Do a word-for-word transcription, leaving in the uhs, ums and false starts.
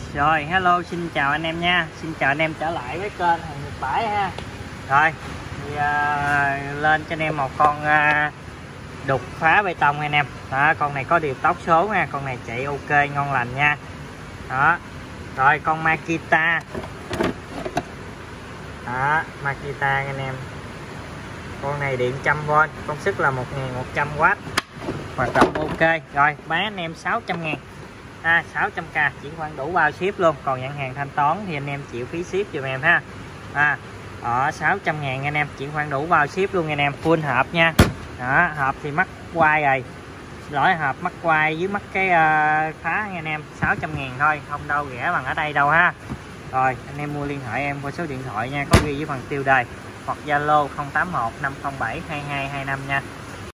Rồi hello, xin chào anh em nha. Xin chào anh em trở lại với kênh Hàng Nhật Bãi ha. Rồi thì, à, lên cho anh em một con à, đục phá bê tông anh em. Đó, con này có điều tốc số nha, con này chạy ok ngon lành nha. Đó. Rồi con Makita. Đó, Makita anh em. Con này điện một trăm vôn, công suất là một nghìn một trăm oát. Hoạt động ok. Rồi bán anh em sáu trăm ngàn. À, sáu trăm k chuyển khoản đủ bao ship luôn, còn nhận hàng thanh toán thì anh em chịu phí ship giùm em ha. À, ở sáu trăm ngàn anh em chuyển khoản đủ bao ship luôn anh em, full hộp nha. Đó, hộp thì mắc quai rồi, lỗi hộp mắc quai với mắc cái uh, phá nha anh em, sáu trăm ngàn thôi, không đâu rẻ bằng ở đây đâu ha. Rồi anh em mua liên hệ em qua số điện thoại nha, có ghi với phần tiêu đề hoặc Zalo không tám một năm không bảy hai hai hai năm nha.